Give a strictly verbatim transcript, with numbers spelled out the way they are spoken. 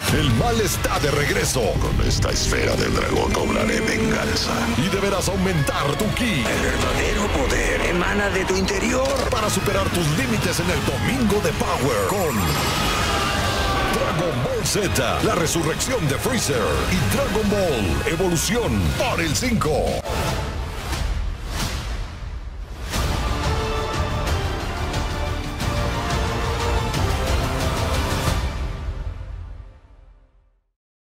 El mal está de regreso. Con esta esfera del dragón cobraré venganza. Y deberás aumentar tu ki. El verdadero poder emana de tu interior. Para superar tus límites en el Domingo de Power. Con Dragon Ball Z, la resurrección de Freezer. Y Dragon Ball, Evolución, por el cinco.